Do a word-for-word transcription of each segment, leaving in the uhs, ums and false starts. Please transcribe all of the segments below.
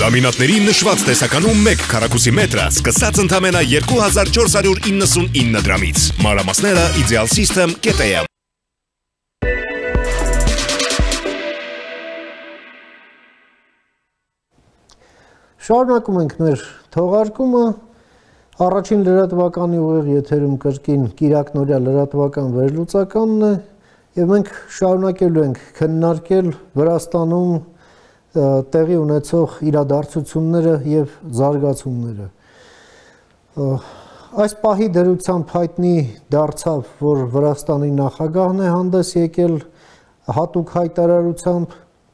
Լամինատների նշված տեսականում մեկ քառակուսի մետրը սկսած ընդամենը երկու հազար չորս հարյուր իննսունինը դրամից։ Մանրամասները Ideal System կետ է եմ։ Շարունակում ենք մեր թողարկումը, առաջին լրատվականի ուղիղ եթերում կրկին Կիրակնորյա լրատվական վերլուծականն է, և մենք շարունակելու ենք քննարկել Վրաստանում տեղի ունեցող իրադարձությունները և զարգացումները։ Այս պահի դրությամբ հայտնի դարձավ, որ Վրաստանի նախագահն է հանդես եկել հատուկ հայտարարությամբ,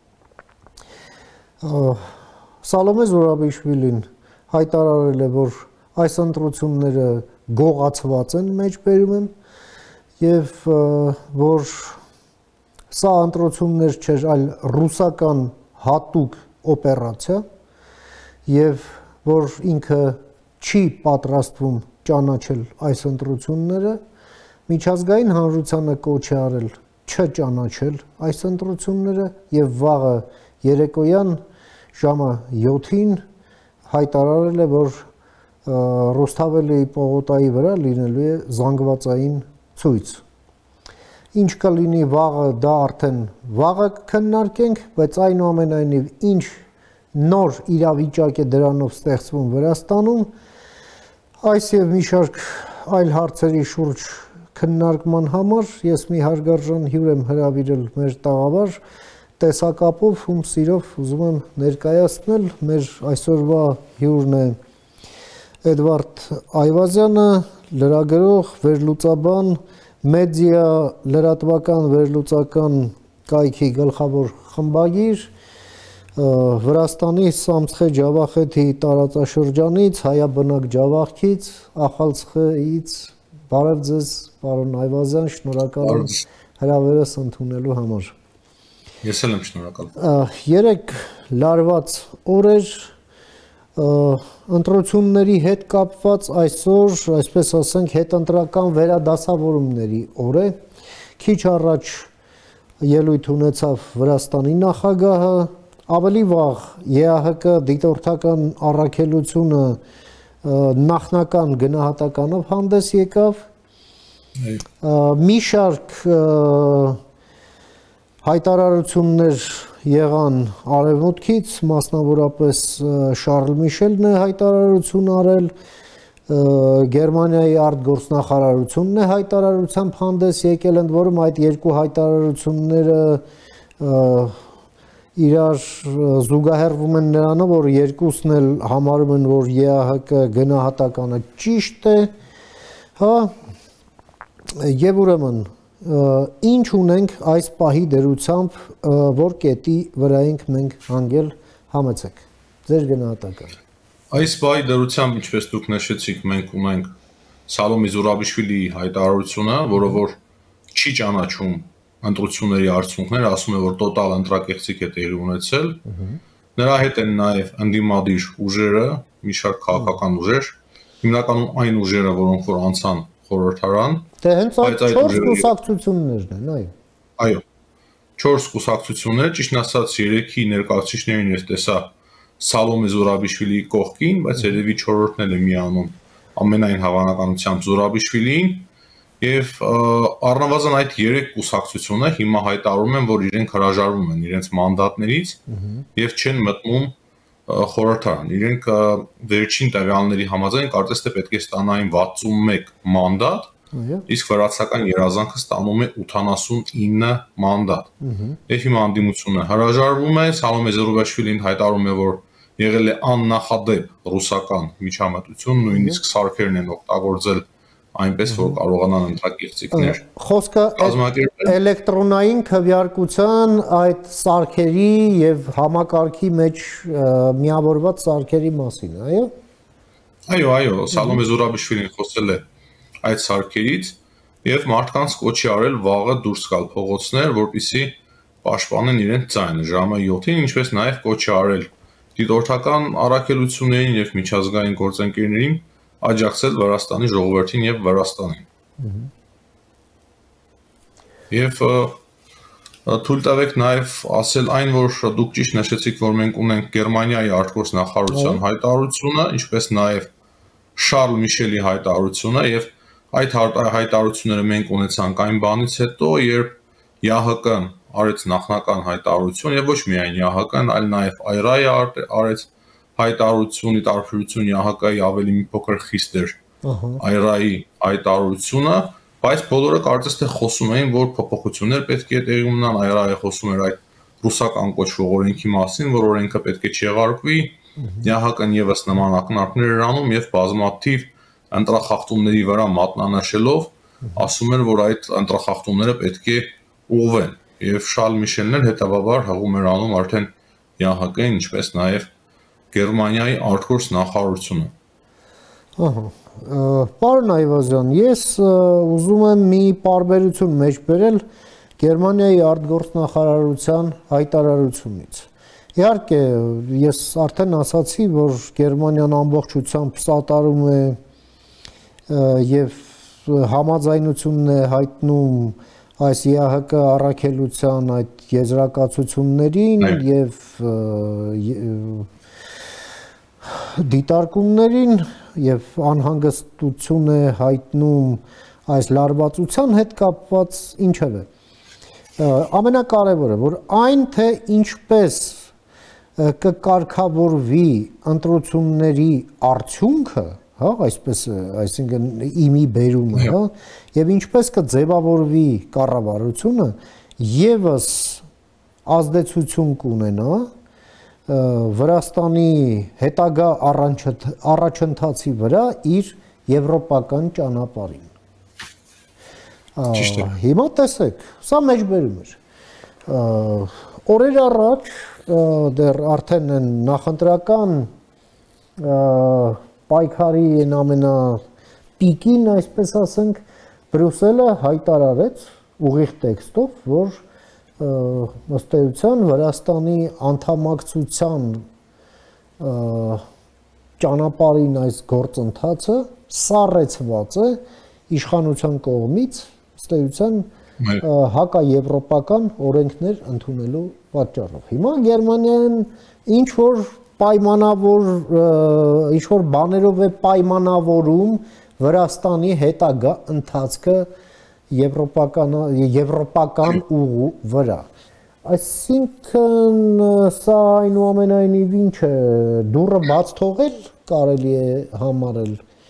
Սալոմե Զուրաբիշվիլին հայտարարել է, որ այս ընտրությունները գողացված են մեջբերում եմ և որ սա ընտրություններ չէր, այլ ռուսական հատուկ օպերացիա և որ ինքը չի պատրաստվում ճանաչել այս ընտրությունները, միջազգային հանրությանը կոչ է արել չճանաչել այս ընտրությունները և վաղը երեկոյան ժամը յոթին հայտարարել է, որ Ռուսթավելիի պողոտայի վրա լինելու է զանգվածային ցույց։ Ինչ կլինի վաղը, դա արդեն վաղը քննարկենք, բայց այնուամենայնիվ ինչ նոր իրավիճակ է դրանով ստեղծվում Վրաստանում, այս և մի շարք այլ հարցերի շուրջ քննարկման համար ես մի հարգարժան հյուր եմ հրավիրել մեր տաղավար, տեսակապով, ում սիրով ուզում եմ ներկայացնել, մեր այսօրվա հյուրն է Էդվարդ Այվազյանը, լրագրող, վերլուծաբան, մեդիա լրատվական վերլուծական կայքի գլխավոր խմբագիր, Վրաստանի Սամցխե Ջավախեթի տարածաշրջանից, հայաբնակ Ջավախքից, Ախալցխեից, բարև ձեզ, պարոն Այվազյան, շնորհակալ եմ հրավերս ընդունելու համար։ Ես էլ եմ շնորհակալ։ Երեք լարված օրեր ընտրությունների հետ կապված այսօր, այսպես ասենք, հետընտրական վերադասավորումների օր է։ Քիչ առաջ ելույթ ունեցավ Վրաստանի նախագահը, ավելի վաղ ԵԱՀԿ դիտորդական առաքելությունը նախնական գնահատականով հանդես եկավ։ Մի շարք հայտարարություններ եղան արևմուտքից, մասնավորապես Շարլ Միշելն է հայտարարություն արել, Գերմանիայի արտգործնախարարությունն է հայտարարությամբ հանդես եկել, ընդ որում այդ երկու հայտարարությունները իրար զուգահեռվում են նրանով, որ երկուսն էլ համարում են, որ ԵԱՀԿ գնահատականը ճիշտ է, հա, և ուրեմն ինչ ունենք այս պահի դրությամբ, որ կետի վրա ենք մենք հանգել, համեցեք, ձեր գնահատականը։ Այս պահի դրությամբ, ինչպես դուք նշեցիք, մենք ունենք Սալոմե Զուրաբիշվիլիի հայտարարությունը, որը որ չի ճանաչում ընտրությունների արդյունքները, ասում է, որ տոտալ ընտրակեղծիք է տեղի ունեցել, նրա հետ են նաև ընդդիմադիր ուժերը, մի շարք քաղաքական ուժեր, հիմնականում այն ուժերը, որոնք որ անցան խորհրդարան, Դե հենց այդ չորս կուսակցություններն են, այո։ Այո, չորս կուսակցություններ, ճիշտ ասած երեքի ներկայացուցիչներին ես տեսա Սալոմե Զուրաբիշվիլիի կողքին, բայց երևի չորրորդն էլ է միանում ամենայն հավանականությամբ Զուրաբիշվիլիին, եւ առնվազն այդ երեք կուսակցությունը հիմա հայտարարում են, որ իրենք հրաժարվում են իրենց մանդատներից եւ չեն մտնում խորհրդարան։ Իրենք վերջին տվյալների համաձայն կարծես թե պետք է ստանային վաթսունմեկ մանդատ, իսկ վրացական երազանքը ստանում է ութանասունինը մանդատ։ Եվ հիմա անդիմությունը հրաժարվում է, Սալոմե Զուրաբիշվիլին հայտարարում է, որ եղել է աննախադեպ ռուսական միջամտություն, նույնիսկ սարքերն են օգտագործել այնպես, որ կարողանան ընտրակեղծիքներ։ Խոսքը էլեկտրոնային քվեարկության այդ սարքերի եւ համակարգի մեջ միավորված սարքերի մասին, այո։ Այո, այո, Սալոմե Զուրաբիշվիլին խոսել է այդ սարքերից եւ մարդկանց կոչի արել վաղը դուրս գալ փողոցներ, որպեսզի պաշտպանեն իրենց ձայնը ժամը յոթին, ինչպես նաեւ կոչի արել դիտորդական առաքելություններին եւ միջազգային գործընկերներին աջակցել Վրաստանի ժողովրդին եւ Վրաստանին։ Եվ Թույլ տվեք նաև ասել այն, որ դուք ճիշտ նշեցիք, որ մենք ունենք Գերմանիայի արտգործ նախարարության հայտարարությունը, ինչպես նաև Շարլ Միշելի հայտարարությունը, եւ այդ հայտարարությունները մենք ունեցանք այն բանից հետո, երբ ԵԱՀԿ-ն արեց նախնական հայտարարություն եւ ոչ միայն ԵԱՀԿ-ն, այլ նաև այրայի արեց հայտարարություն, ի տարբերություն ԵԱՀԿ-ի ավելի մի փոքր խիստ էր այրայի հայտարարությունը, բայց բոլորը կարծես թե խոսում էին, որ փոփոխություններ պետք է տեղի ունենան, այրայի խոսում էր այդ ռուսական կոչվող օրենքի մասին, որ օրենքը պետք է չեղարկվի, ԵԱՀԿ-ն եւս նման ակնարկներ էր անում եւ բազմաթիվ ընտրախախտումների վրա մատնանշելով ասում էր, որ այդ ընտրախախտումները պետք է ուղղվեն եւ Շարլ Միշելն էլ հետեւաբար հղում էր անում արդեն ԵԱՀԿ-ին, ինչպես նաեւ Գերմանիայի արտգործ նախարարությունը։ Ահա Պարոն Այվազյան, ես ուզում եմ մի պարբերություն մեջ բերել Գերմանիայի արտգործնախարարության հայտարարությունից։ Իհարկե, ես արդեն ասացի, որ Գերմանիան ամբողջությամբ սատարում է եւ համաձայնությունն է հայտնում այս ԵԱՀԿ առաքելության այդ եզրակացություններին եւ դիտարկումներին եւ անհանգստություն է հայտնում այս լարվածության հետ կապված ինչևէ ամենակարևորը որ այն թե ինչպես կկարգավորվի ընտրությունների արդյունքը, հա, այսպես, այսինքն իմի բերումը, հա, եւ ինչպես կձևավորվի կառավարությունը, եւս ազդեցություն կունենա Վրաստանի հետագա առաջընթացի վրա իր եվրոպական ճանապարհին։ Հիմա տեսեք, սա մեջբերում էր։ Օրեր առաջ դեռ արդեն են նախընտրական պայքարի են ամենա պիկին, այսպես ասենք, Բրյուսելը հայտարարեց ուղիղ տեքստով, որ ըստ էության Վրաստանի անդամակցության ճանապարհին այս գործընթացը սառեցված է իշխանության կողմից, ըստ էության հակաեվրոպական օրենքներ ընդունելու պատճառով։ Հիմա Գերմանիան ինչ որ պայմանավոր ինչ որ բաներով է պայմանավորում Վրաստանի հետագա ընթացքը եվրոպական եվրոպական ուղու վրա։ Այսինքն սա այնուամենայնիվ ինչ է, դուռը բաց թողել կարելի է համարել։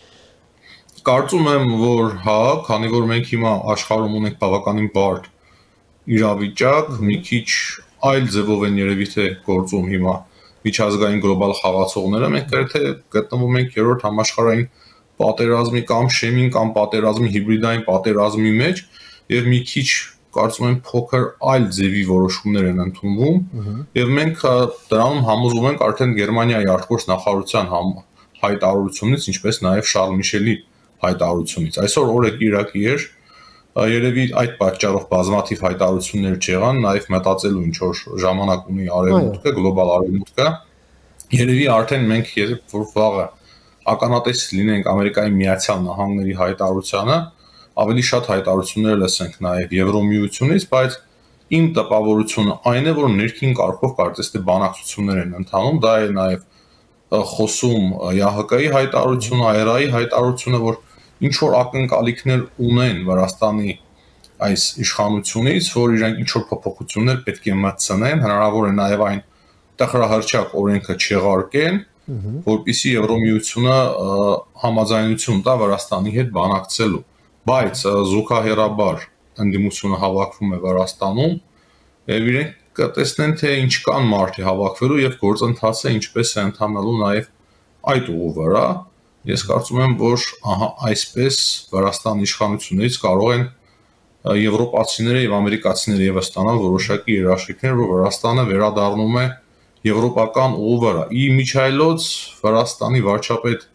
Կարծում եմ, որ հա, քանի որ մենք հիմա աշխարհում ունենք բավականին բարդ իրավիճակ, մի քիչ այլ ձևով են երևի թե գործում հիմա միջազգային գլոբալ խաղացողները, մենք գրեթե գտնվում ենք երրորդ համաշխարհային պատերազմի կամ շեմին կամ պատերազմի հիբրիդային պատերազմի մեջ եւ մի քիչ կարծում եմ փոքր այլ ձևի որոշումներ են ընդունվում եւ մենք դրանում համոզվում ենք արդեն Գերմանիայի արտգործ նախարարության հայտարարությունից, ինչպես նաեւ Շարլ Միշելի հայտարարությունից։ Այսօր օրը Կիրակի էր, երևի այդ պատճառով բազմաթիվ հայտարարություններ չեղան, նաեւ մտածելու ինչ որ ժամանակ ունի արևմուտքը, գլոբալ արևմուտքը։ Երևի արդեն մենք երբ որ վաղը ականատես լինենք Ամերիկայի Միացյալ Նահանգների հայտարարությանը, ավելի շատ հայտարարություններ լսենք նաև Եվրոմիությունից, բայց իմ տպավորությունը այն է, որ ներքին կարգով կարծես թե բանակցություններ են ընթանում, դա է նաև խոսում ԵԱՀԿ-ի հայտարարությունը, այրայի հայտարարությունը, որ ինչ որ ակնկալիքներ ունեն Վրաստանի այս իշխանությունից, որ իրենք ինչ որ փոփոխություններ պետք է մտցնեն, հնարավոր է նաև այն տխրահարճակ օրենքը չեղարկեն, որպեսզի Եվրոմիությունը համաձայնություն տա Վրաստանի հետ բանակցելու, բայց զուգահեռաբար ընդդիմությունը հավաքվում է Վրաստանում եւ իրենք կտեսնեն թե ինչ կան մարդի հավաքվելու եւ գործընթացը ինչպես է ընթանալու նաեւ այդ ուղու վրա։ Ես կարծում եմ, որ ահա այսպես Վրաստանի իշխանություններից կարող են եվրոպացիները եւ ամերիկացիները եւս ստանալ որոշակի երաշխիքներ, որ Վրաստանը վերադառնում է եվրոպական ուղու վրա։ Ի միջայլոց Վրաստանի վարչապետ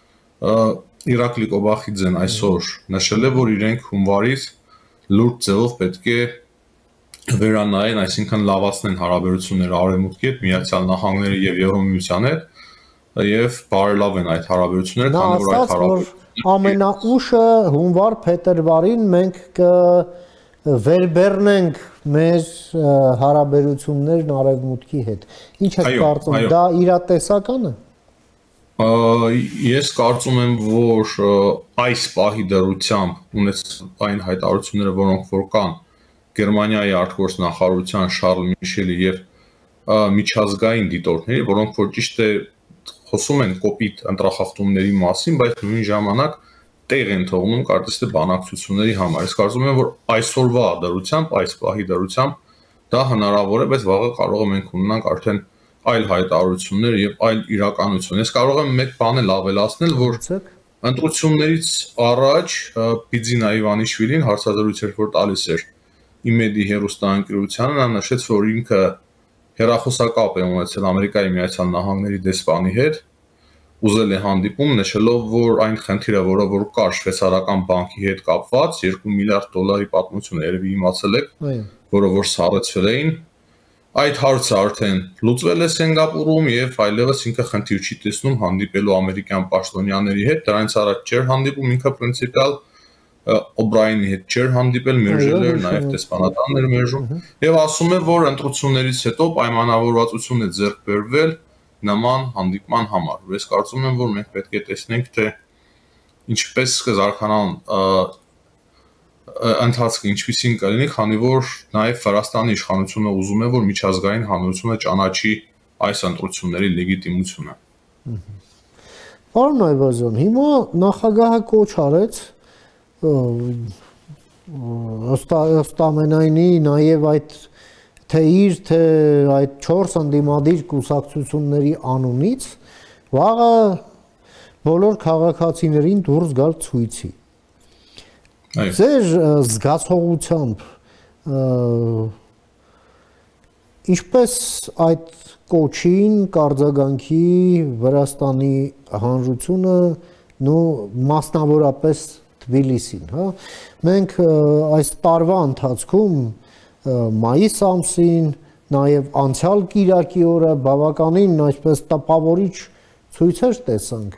Իրակլի Կոբախիձեն այսօր նշել է, որ իրենք հունվարից լուրջ ձևով պետք է վերանայեն, այսինքն լավացնեն հարաբերությունները Արևմուտքի հետ, Միացյալ Նահանգների եւ Եվրոմիության հետ եւ բարելավեն այդ հարաբերությունները, քանի որ այդ հարաբերությունները ամենաուշը հունվար փետրվարին մենք վերբեռնենք մեր հարաբերություններն արևմուտքի հետ։ Ինչ եք կարծում, դա իրատեսական է։ Ես կարծում եմ, որ այս պահի դրությամբ ունեցած այն հայտարարությունները, որոնք որ կան Գերմանիայի արտգործնախարարության Շարլ Միշելի եւ միջազգային դիտորդների, որոնք որ ճիշտ է խոսում են կոպիտ ընտրախախտումների մասին, բայց նույն ժամանակ տեղ են թողնում կարծես թե բանակցությունների համար։ Ես կարծում եմ, որ այսօրվա դրությամբ, այս պահի դրությամբ դա հնարավոր է, բայց վաղը կարող է մենք ունենանք արդեն այլ հայտարարություններ եւ այլ իրականություն։ Ես կարող եմ մեկ բան էլ ավելացնել, որ ընտրություններից առաջ Բիձինա Իվանիշվիլին հարցազրույց էր որ տալիս էր Իմեդի հեռուստաընկերությանը, նա նշեց, որ ինքը հեռախոսակապ է ունեցել Ամերիկայի Միացյալ Նահանգների դեսպանի հետ, ուզել է հանդիպում, նշելով, որ այն խնդիրը, որը որ կար շվեյցարական բանկի հետ կապված, երկու միլիարդ դոլարի պատմություն երևի իմացել եք, որը որ սառեցվել էին, այդ հարցը արդեն լուծվել է Սինգապուրում եւ այլևս ինքը խնդիր չի տեսնում հանդիպելու ամերիկյան պաշտոնյաների հետ, դրանից առաջ չէր հանդիպում ինքը պրինցիպիալ Օբրայենի հետ չէր հանդիպել, մերժել էր նաեւ դեսպանատաններ մերժում եւ ասում է, որ ընտրություններից հետո պայմանավորվածություն է ձեռք բերվել նման հանդիպման համար։ Ես կարծում եմ, որ մենք պետք է տեսնենք, թե ինչպես կզարգանան ընթացքը ինչպիսին կլինի, քանի որ նաև Վրաստանի իշխանությունը ուզում է, որ միջազգային հանրությունը ճանաչի այս ընտրությունների լեգիտիմությունը։ Պարոն Այվազյան, հիմա նախագահը կոչ արեց ըստ ամենայնի նաև այդ թե իր թե այդ չորս ընդդիմադիր կուսակցությունների անունից վաղը բոլոր քաղաքացիներին դուրս գալ ցույցի։ Ձեր զգացողությամբ ինչպես այդ կոչին կարձագանքի Վրաստանի հանրությունը նո մասնավորապես Թբիլիսին, հա։ Մենք այս տարվա ընթացքում մայիս ամսին, նաև անցյալ կիրակի օրը բավականին այսպես տպավորիչ ցույցեր տեսանք։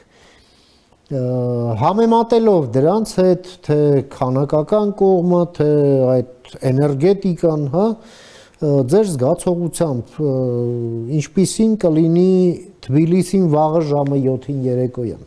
Համեմատելով դրանց հետ, թե քանակական կողմը, թե այդ էներգետիկան, հա, ձեր զգացողությամբ ինչպիսին կլինի Թբիլիսին վաղը ժամը յոթին երեկոյան։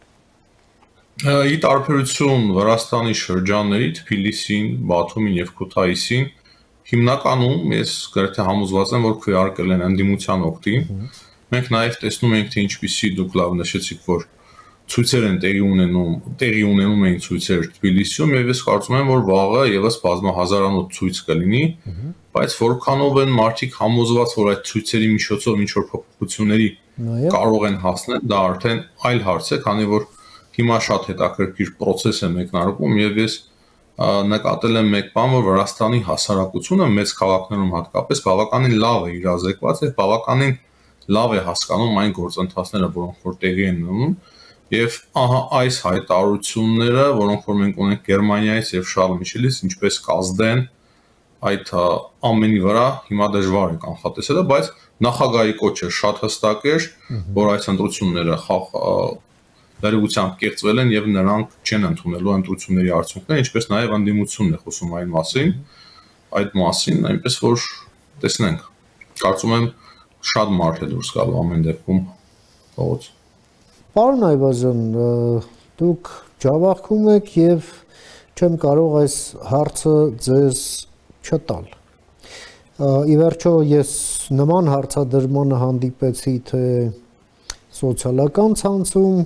Ի տարբերություն Վրաստանի շրջանների Թբիլիսին, Բաթումին եւ Քութայիսին հիմնականում ես գրեթե համոզված եմ, որ քվեարկել են ընդդիմության օգտին։ Մենք նաեւ տեսնում ենք, թե ինչպիսի դուք լավ նշեցիք, որ ցույցեր են տեղի ունենում, տեղի ունենում էին ցույցեր Թբիլիսիում եւ ես կարծում եմ, որ վաղը եւս բազմահազարանոց ցույց կլինի, բայց որքանով են մարդիկ համոզված, որ այդ ցույցերի միջոցով ինչ որ փոփոխությունների կարող են հասնել, դա արդեն այլ հարց է, քանի որ հիմա շատ հետաքրքիր process է մեկնարկում եւ ես նկատել եմ մեկ բան, որ Վրաստանի հասարակությունը մեծ քաղաքներում հատկապես բավականին լավ է իրազեկված եւ բավականին լավ է հասկանում այն գործընթացները, որոնք որ տեղի են ունենում եւ ահա այս հայտարարությունները, որոնք որ մենք ունենք Գերմանիայից եւ Շարլ Միշելից, ինչպես կազդեն այդ ամենի վրա հիմա դժվար է կանխատեսելը, բայց նախագահի կոչը շատ հստակ էր, որ այս ընտրությունները դերգությամբ կեղծվել են եւ նրանք չեն ընդունելու ընտրությունների արդյունքները, ինչպես նաեւ անդիմությունն է խոսում այն մասին, այդ մասին, այնպես որ տեսնենք։ Կարծում եմ շատ մարդ է դուրս գալու ամեն դեպքում փողոց։ Պարոն Այվազյան, դուք ջավախքում եք եւ չեմ կարող այս հարցը ձեզ չտալ։ Ի վերջո ես նման հարցադրմանը հանդիպեցի թե սոցիալական ցանցում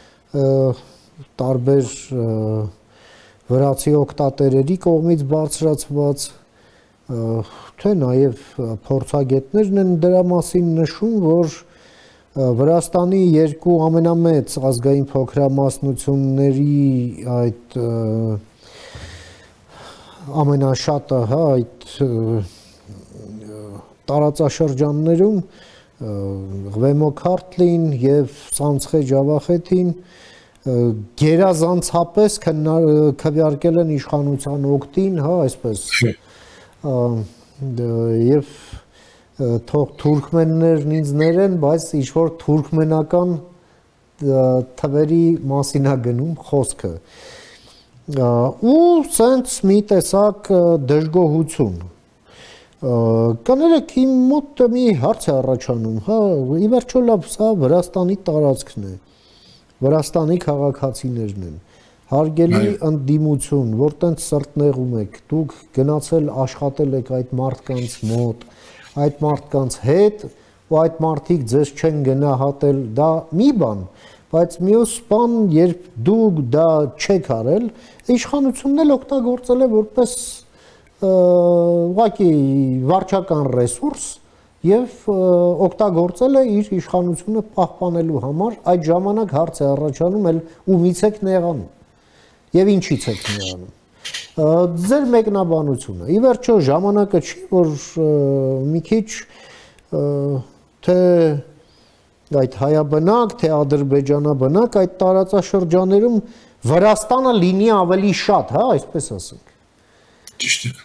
տարբեր վրացի օգտատերերի կողմից բարձրացված, թե նաև փորձագետներն են դրա մասին նշում, որ Վրաստանի երկու ամենամեծ ազգային փոքրամասնությունների այդ ամենաշատը, հա, այդ տարածաշրջաններում Ղվեմո Քարթլին եւ Սամցխե Ջավախեթին գերազանցապես քվեարկել են իշխանության օգտին, հա, այսպես եւ թող թուրքմեններն ինձ ներեն, բայց ինչ որ թուրքմենական թվերի մասին է գնում խոսքը։ ու սենց մի տեսակ դժգոհություն Կներեք իմ մոտ մի հարց է առաջանում, հա, ի վերջո լավ, սա Վրաստանի տարածքն է, Վրաստանի քաղաքացիներն են, հարգելի ընդդիմություն, որ տենց սրտնեղում եք, դուք գնացել աշխատել եք այդ մարդկանց մոտ, այդ մարդկանց հետ, ու այդ մարդիկ ձեզ չեն գնահատել, դա մի բան, բայց մյուս բան, երբ դուք դա չեք արել, իշխանությունն էլ օգտագործել է որպես ուղղակի վարչական ռեսուրս եւ օգտագործել է իր իշխանությունը պահպանելու համար այդ ժամանակ հարց է առաջանում էլ ումից եք նեղանում եւ ինչից եք նեղանում ձեր մեկնաբանությունը ի վերջո ժամանակը չի որ մի քիչ թե այդ հայաբնակ թե ադրբեջանաբնակ այդ տարածաշրջաներում Վրաստանը լինի ավելի շատ, հա, այսպես ասենք Ճիշտ է։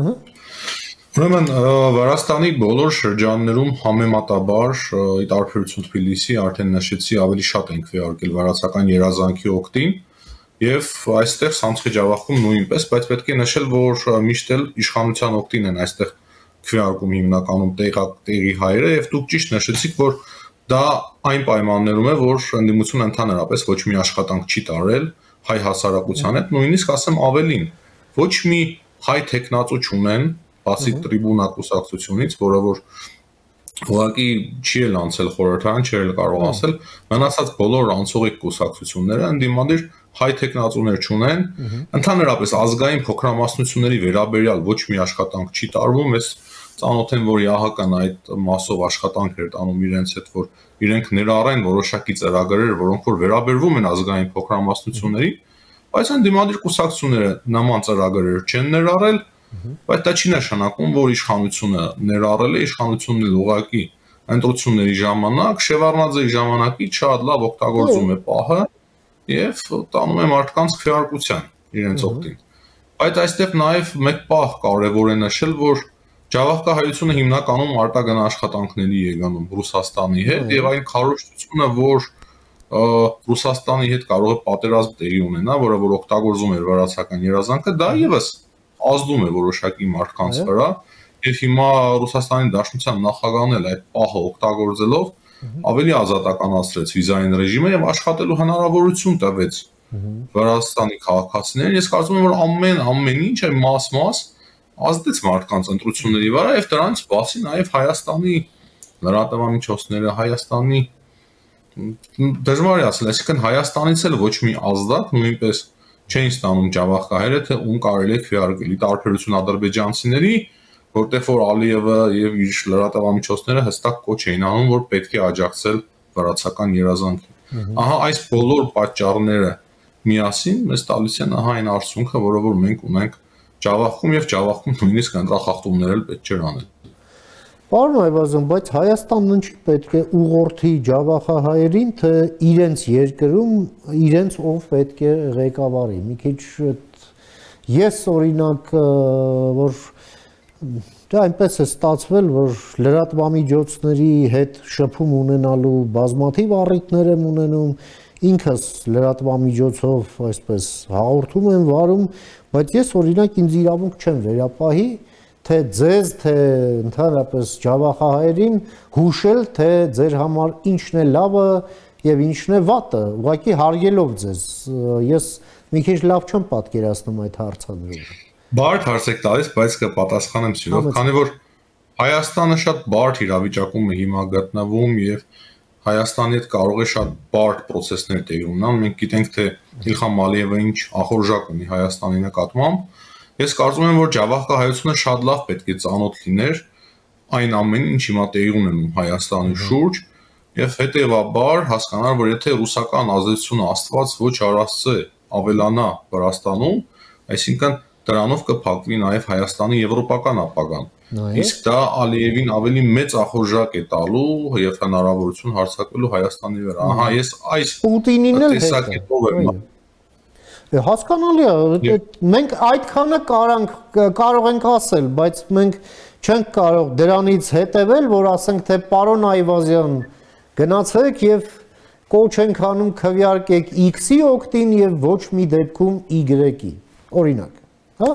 Ուրեմն Վրաստանի բոլոր շրջաններում համեմատաբար ի տարբերություն Թբիլիսի արդեն նշեցի ավելի շատ են քվեարկել վրացական երազանքի օգտին եւ այստեղ Սամցխի ջավախքում նույնպես, բայց պետք է նշել, որ միշտ էլ իշխանության օգտին են այստեղ քվեարկում հիմնականում տեղի հայերը եւ դուք ճիշտ նշեցիք, որ դա այն պայմաններում է, որ ընդդիմությունը ընդհանրապես ոչ մի աշխատանք չի տարել հայ հասարակության հետ, նույնիսկ ասեմ ավելին, ոչ մի հայ տեխնացու չունեն, բացի տրիբունա կուսակցությունից, որը որ ուղղակի չի էլ անցել խորհրդարան, չի էլ կարող ասել, մնացած բոլոր անցողիկ կուսակցությունները ընդդիմադիր հայ տեխնացուներ չունեն, ընդհանրապես ազգային փոքրամասնությունների վերաբերյալ ոչ մի աշխատանք չի տարվում, ես ծանոթ եմ, որ ԵԱՀԿ-ն այդ մասով աշխատանք էր տանում իրենց հետ, որ իրենք ներառեն որոշակի ծրագրեր, որոնք որ վերաբերվում են ազգային փոքրամասնությունների Բայց ընդդիմադիր կուսակցությունները նման ծրագրեր չեն ներառել, բայց դա չի նշանակում, որ իշխանությունը ներառել է, իշխանությունն էլ ուղղակի ընտրությունների ժամանակ, Շևարդնաձեի ժամանակից շատ լավ օգտագործում է պահը եւ տանում է մարդկանց քվեարկության իրենց օգտին։ Բայց այստեղ նաեւ մեկ պահ կարեւոր է նշել, որ Ջավախքահայությունը հիմնականում արտագն աշխատանքների է գնում Ռուսաստանի հետ եւ այն քարոզչությունը, որ Ռուսաստանի հետ կարող է պատերազմ տեղի ունենա, որը որ օգտագործում էր վրացական երազանքը, դա եւս ազդում է որոշակի մարդկանց վրա, եւ հիմա Ռուսաստանի Դաշնության նախագահն էլ այդ պահը օգտագործելով ավելի ազատականացրեց վիզային ռեժիմը եւ աշխատելու հնարավորություն տվեց Վրաստանի քաղաքացիներին։ Ես կարծում եմ, որ ամեն ամեն ինչ է մաս-մաս ազդեց մարդկանց ընտրությունների վրա եւ դրանից բացի նաեւ Հայաստանի լրատվամիջոցները, Հայաստանի Դժվար է ասել, այսինքն Հայաստանից էլ ոչ մի ազդակ նույնպես չէին ստանում Ջավախքահայերը, թե ում կարելի է քվեարկել, ի տարբերություն ադրբեջանցիների, որտեղ որ Ալիևը եւ իր լրատվամիջոցները հստակ կոչ էին անում, որ պետք է աջակցել վրացական երազանքին։ Ահա այս բոլոր պատճառները միասին մեզ տալիս են ահա այն արդյունքը, որը որ մենք ունենք Ջավախքում եւ Ջավախքում նույնիսկ ընտրախախտումներ էլ պետք չէր անել։ Պարոն Այվազյան, բայց Հայաստանն չի պետք է ուղղորդի ջավախահայերին, թե իրենց երկրում իրենց ով պետք է ղեկավարի։ Մի քիչ ես օրինակ, որ դա այնպես է ստացվել, որ լրատվամիջոցների հետ շփում ունենալու բազմաթիվ առիթներ եմ ունենում, ինքս լրատվամիջոցով այսպես հաղորդում եմ վարում, բայց ես օրինակ ինձ իրավունք չեմ վերապահի թե ձեզ, թե ընդհանրապես ջավախահայերին հուշել, թե ձեր համար ինչն է լավը եւ ինչն է վատը, ուղղակի հարգելով ձեզ։ Ես մի քիչ լավ չեմ պատկերացնում այդ հարցադրումը։ Բարդ հարց եք տալիս, բայց կպատասխանեմ սիրով, քանի որ Հայաստանը շատ բարդ իրավիճակում է հիմա գտնվում եւ Հայաստանի հետ կարող է շատ բարդ process-ներ տեղի ունենալ։ Մենք գիտենք, թե Իլխամ Ալիևը ինչ ախորժակ ունի Հայաստանի նկատմամբ։ Ես կարծում եմ, որ Ջավախքահայությունը շատ լավ պետք է ծանոթ լիներ այն ամենին, ինչ հիմա տեղի ունենում Հայաստանի շուրջ, եւ հետեւաբար հասկանալ, որ եթե ռուսական ազդեցությունը Աստված ոչ արածը ավելանա Վրաստանում, այսինքն դրանով կփակվի նաեւ Հայաստանի եվրոպական ապագան։ Իսկ դա Ալիևին ավելի մեծ ախորժակ է տալու եւ հնարավորություն հարձակվելու Հայաստանի վրա։ Ահա ես այս Պուտինին էլ տեսակետով եմ Հասկանալի է, մենք այդքանը կարող ենք ասել, բայց մենք չենք կարող դրանից հետևել, որ ասենք թե պարոն Այվազյան գնացեք եւ կոչ ենք անում քվեարկեք X-ի օգտին եւ ոչ մի դեպքում Y-ի, օրինակ, հա։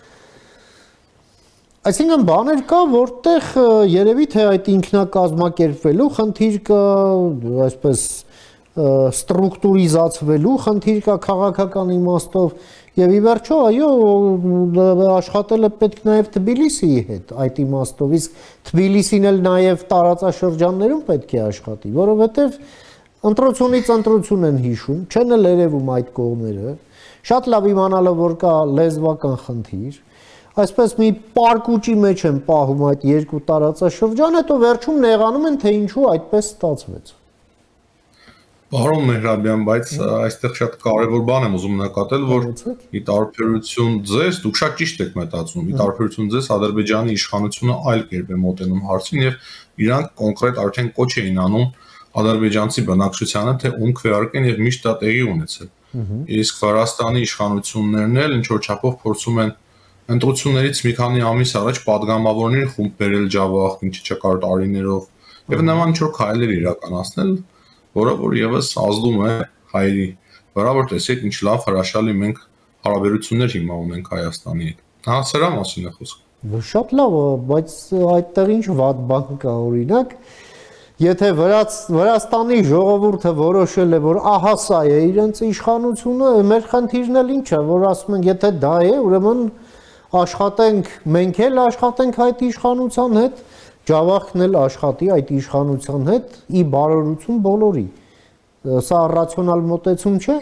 Այսինքն բաներ կա, որտեղ երևի թե այդ ինքնակազմակերպվելու խնդիր կա, այսպես ստրուկտուրիզացվելու խնդիր կա քաղաքական իմաստով եւ ի վերջո այո աշխատել է պետք նաեւ Թբիլիսիի հետ այդ իմաստով, իսկ Թբիլիսին էլ նաեւ տարածաշրջաններում պետք է աշխատի, որովհետեւ ընտրությունից ընտրություն են հիշում, չեն էլ երևում այդ կողմերը, շատ լավ իմանալով որ կա լեզվական խնդիր, այսպես մի պարկուճի մեջ են պահում այդ երկու տարածաշրջան, հետո վերջում նեղանում են, թե ինչու այդպես ստացվեց։ Պարոն Մեհրաբյան, բայց այստեղ շատ կարևոր բան եմ ուզում նկատել, որ ի տարբերություն ձեզ, դուք շատ ճիշտ եք մտածում, ի տարբերություն ձեզ Ադրբեջանի իշխանությունը այլ կերպ է մոտենում հարցին եւ իրանք կոնկրետ արդեն կոչ էին անում ադրբեջանցի բնակչությանը, թե ում քվեարկեն եւ միշտ դա տեղի ունեցել։ Իսկ Վրաստանի իշխանություններն էլ ինչ որ չափով փորձում են ընտրություններից մի քանի ամիս առաջ падգամավորների խումբ բերել Ջավախ, ինչի չկար տարիներով, եւ նման ինչ որ քայլեր իրականացնել, որը որ եւս ազդում է հայերի վրա, որ տեսեք ինչ լավ հրաշալի մենք հարաբերություններ հիմա ունենք Հայաստանի հետ։ Հա, սրա մասին է խոսքը։ Շատ լավ, բայց այդտեղ ինչ վատ բան կա, օրինակ, եթե Վրաստանի ժողովուրդը որոշել է, որ ահա սա է իրենց իշխանությունը, մեր խնդիրն էլ ինչ է, որ ասում ենք, եթե դա է, ուրեմն աշխատենք, մենք էլ աշխատենք այդ իշխանության հետ, Ջավախն էլ աշխատի այդ իշխանության հետ, ի բարօրություն բոլորի։ Սա ռացիոնալ մոտեցում չէ։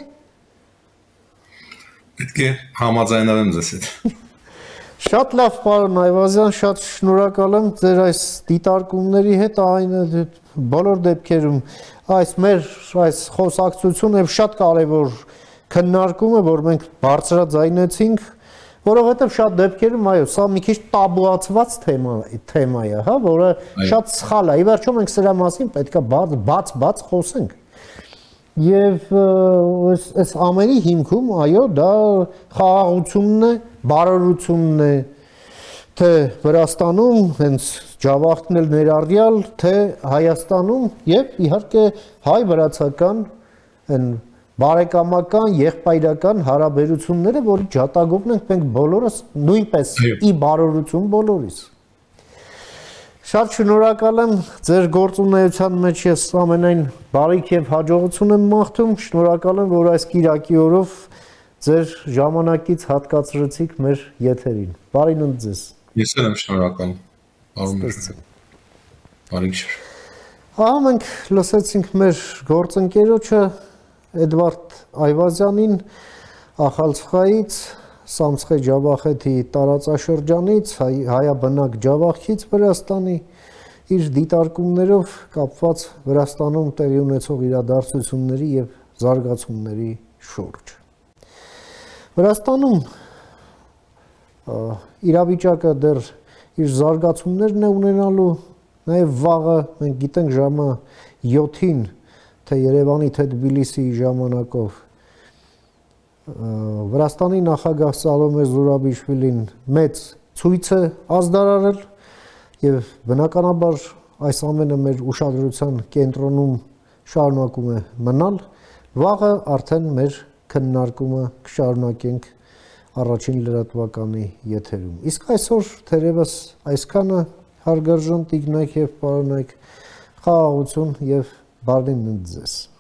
Պետք է համաձայնվեմ ձեզ հետ։ Շատ լավ, պարոն Այվազյան, շատ շնորհակալ եմ ձեր այս դիտարկումների հետ, այն բոլոր դեպքերում այս մեր այս խոսակցությունը շատ կարևոր քննարկում է, որ մենք բարձրաձայնեցինք, որովհետև շատ դեպքերում այո, սա մի քիչ տաբուացված թեմա թեմա է, հա, որը շատ սխալ է։ Ի վերջո մենք սրա մասին պետք է բաց-բաց խոսենք։ Եվ այս ամենի հիմքում այո, դա խաղաղությունն է, բարօրությունն է, թե Վրաստանում, հենց Ջավախն էլ ներառյալ, թե Հայաստանում եւ իհարկե հայ-վրացական այն բարեկամական, եղբայրական հարաբերությունները, որի ջատագովն ենք մենք բոլորս, նույնպես ի բարօրություն բոլորիս։ Շատ շնորհակալ եմ ձեր գործունեության մեջ ես ամենայն բարիք եւ հաջողություն եմ մաղթում, շնորհակալ եմ, որ այս կիրակի օրով ձեր ժամանակից հատկացրեցիք մեր եթերին։ Բարին ընդ ձեզ։ Ես էլ եմ շնորհակալ, պարոն Մեհրաբյան։ Բարիք շուտ։ Ահա մենք լսեցինք մեր գործընկերոջը Էդվարդ Այվազյանին Ախալցխայից, Սամցխե Ջավախեթի տարածաշրջանից, հայաբնակ Ջավախից Վրաստանի իր դիտարկումներով կապված Վրաստանում տեղի ունեցող իրադարձությունների եւ զարգացումների շուրջ։ Վրաստանում իրավիճակը դեռ իր զարգացումներն է ունենալու, նաեւ վաղը մենք գիտենք ժամը յոթին թե Երևանի, թե Թբիլիսիի ժամանակով Վրաստանի նախագահ Սալոմե Զուրաբիշվիլին մեծ ցույց է ազդարարել եւ բնականաբար այս ամենը մեր ուշադրության կենտրոնում շարունակում է մնալ, վաղը արդեն մեր քննարկումը կշարունակենք առաջին լրատվականի եթերում։ Իսկ այսօր թերևս այսքանը հարգարժան տիկնայք եւ պարոնայք, խաղաղություն եւ բարին ընդ ձեզ։